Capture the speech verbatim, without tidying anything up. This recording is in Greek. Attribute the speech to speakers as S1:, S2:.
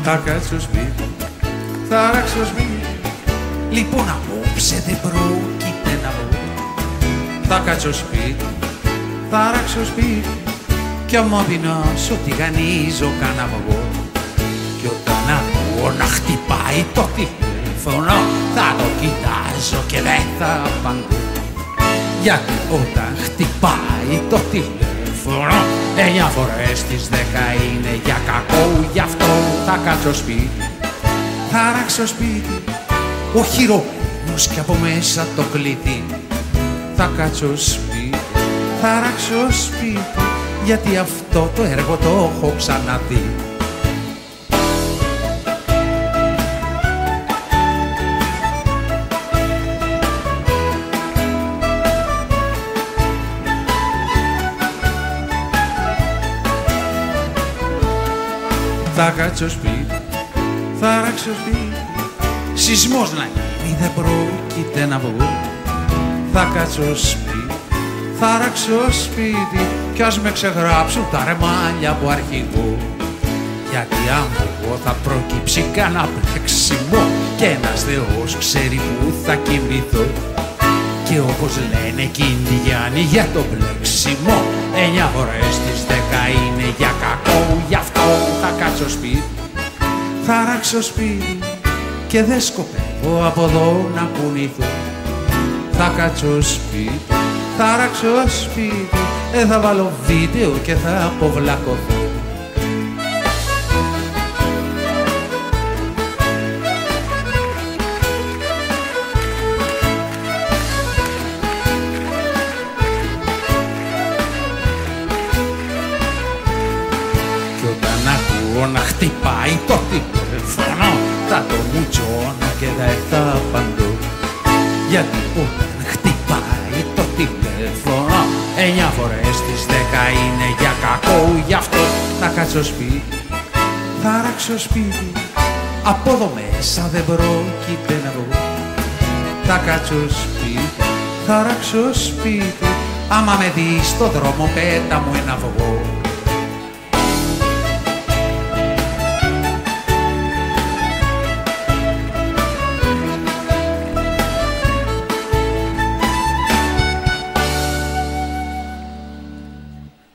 S1: θα κάτσω σπίτι, θα ράξω σπίτι. Λοιπόν απόψε δεν πρόκειται να βγω. Θα κάτσω σπίτι, θα ράξω σπίτι. Κι άμα πεινάσω τηγανίζω κανένα αυγό. Κι όταν ακούω να χτυπάει το τηλέφωνο, θα το κοιτάζω και δεν θα απαντώ. Γιατί όταν χτυπάει το τηλέφωνο, εννιά φορές τις δέκα είναι για κακό. Γι' αυτό θα κάτσω σπίτι, θα ράξω σπίτι. Ο χειρότερος κι από μέσα το κλειδί. Θα κάτσω σπίτι, θα ράξω σπίτι. Γιατί αυτό το έργο το έχω ξαναδεί. Θα κάτσω σπίτι, θα ράξω σπίτι. Σεισμός να γίνει δεν πρόκειται να βγω. Θα κάτσω σπίτι, θα ράξω σπίτι. Κι ας με ξεγράψουν τα ρεμάλια που αρχηγώ. Γιατί αν εγώ θα προκύψει κανένα πλέξιμο και ένας θεός ξέρει που θα κοιμηθώ. Και όπως λένε κι οι Ινδιάνοι για το πλέξιμο, εννιά φορές τις δέκα είναι για κακό. Γι' αυτό θα κάτσω σπίτι, θα ράξω σπίτι. Και δεν σκοπεύω από εδώ να κουνηθώ. Θα κάτσω σπίτι, θα ράξω σπίτι. Ε, θα βάλω βίντεο και θα αποβλακωθώ. Κι όταν ακούω να χτυπάει το τηλέφωνο, θα το μουτσώνω και δεν θα απαντώ. Γιατί όταν χτυπάει το τηλέφωνο, εννιά φορές τις δέκα είναι για κακό. Γι' αυτό θα κάτσω σπίτι, θα ράξω σπίτι. Από εδώ μέσα δεν πρόκειται να βγω. Θα κάτσω σπίτι, θα ράξω σπίτι. Άμα με δεις στο δρόμο πέτα μου ένα αυγό.